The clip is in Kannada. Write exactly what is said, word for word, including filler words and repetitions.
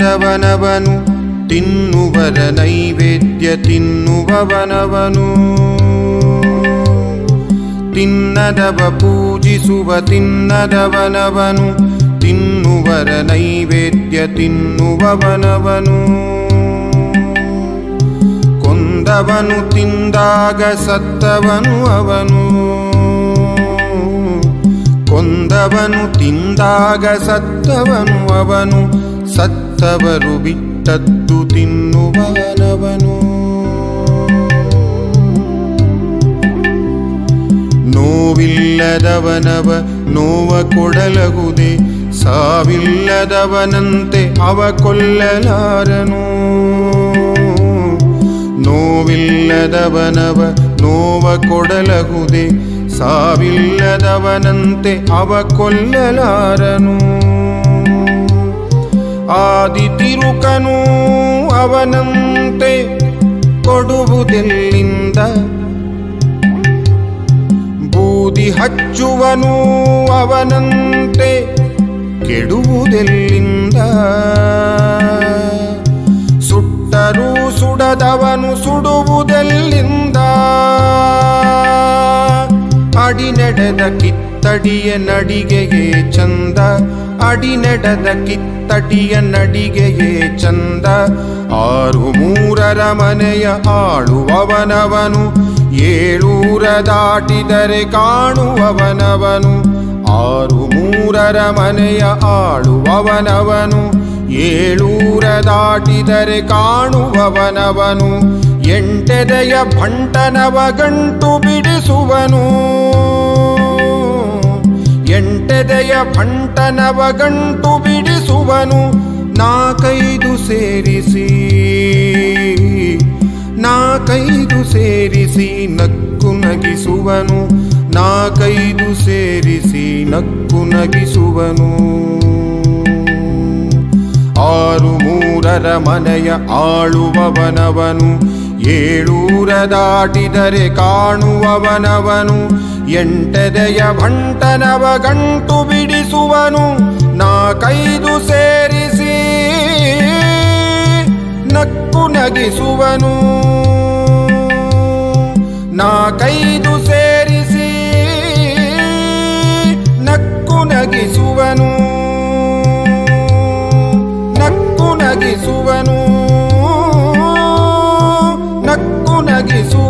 ತಿನ್ನದವನವನು ತಿನ್ನುವರ ನೈವೇದ್ಯ ತಿನ್ನುವವನವನು ತಿನ್ನದವ ಪೂಜಿಸುವ ತಿನ್ನದವನವನು ತಿನ್ನುವರ ನೈವೇದ್ಯ ತಿನ್ನುವವನವನು ಕೊಂದವನು ತಿಂದಾಗ ಸತ್ತವನು ಅವನು ಕೊಂದವನು ತಿಂದಾಗ ಸತ್ತವನು ಅವನು ಸತ್ತವರು ಬಿಟ್ಟದ್ದು ತಿನ್ನುವನವನು ನೋವಿಲ್ಲದವನವ ನೋವ ಕೊಡಲಗುದೆ ಸಾವಿಲ್ಲದವನಂತೆ ಅವ ಕೊಲ್ಲಲಾರನು ನೋವಿಲ್ಲದವನವ ನೋವ ಕೊಡಲಗುದೆ ಸಾವಿಲ್ಲದವನಂತೆ ಅವ ಕೊಲ್ಲಲಾರನು ಆದಿ ತಿರುಕನು ಅವನಂತೆ ಕೊಡುವುದೆಲ್ಲಿಂದ ಬೂದಿ ಹಚ್ಚುವನು ಅವನಂತೆ ಕೆಡುವುದೆಲ್ಲಿಂದ ಸುಟ್ಟರೂ ಸುಡದವನು ಸುಡುವುದೆಲ್ಲಿಂದ ಅಡಿ ನಡೆದ ಕಿತ್ತಡಿಯ ನಡಿಗೆಯೇ ಚಂದ ಅಡಿ ನಡೆದ ಕಿತ್ತಡಿಯ ನಡಿಗೆಯೇ ಚಂದ ಆರು ಮೂರರ ಮನೆಯ ಆಳುವವನವನು ಏಳೂರ ದಾಟಿದರೆ ಕಾಣುವವನವನು ಆರು ಮೂರರ ಮನೆಯ ಆಳುವವನವನು ಏಳೂರ ದಾಟಿದರೆ ಕಾಣುವವನವನು ಎಂಟೆದೆಯ ಭಂಟನವ ಗಂಟು ಬಿಡಿಸುವನು ಎಂಟೆದೆಯ ಭಂಟನವ ಗಂಟು ಬಿಡಿಸುವನು ನಾಕೈದು ಸೇರಿಸಿ ನಾಕೈದು ಸೇರಿಸಿ ನಕ್ಕು ನಗಿಸುವನು ನಾಕೈದು ಸೇರಿಸಿ ನಕ್ಕು ನಗಿಸುವನು ಆರು ಮೂರರ ಮನೆಯ ಆಳುವವನವನು ಏಳೂರ ದಾಟಿದರೆ ಕಾಣುವವನವನು ಎಂಟೆದೆಯ ಭಂಟನವ ಗಂಟು ಬಿಡಿಸುವನು ನಾಕೈದು ಸೇರಿಸಿ ನಕ್ಕು ನಗಿಸುವನು ನಾಕೈದು ಸೇರಿಸಿ ನಕ್ಕು ನಗಿಸುವನು ನಕ್ಕು ನಗಿಸುವನು ನಕ್ಕು ನಗಿಸುವನು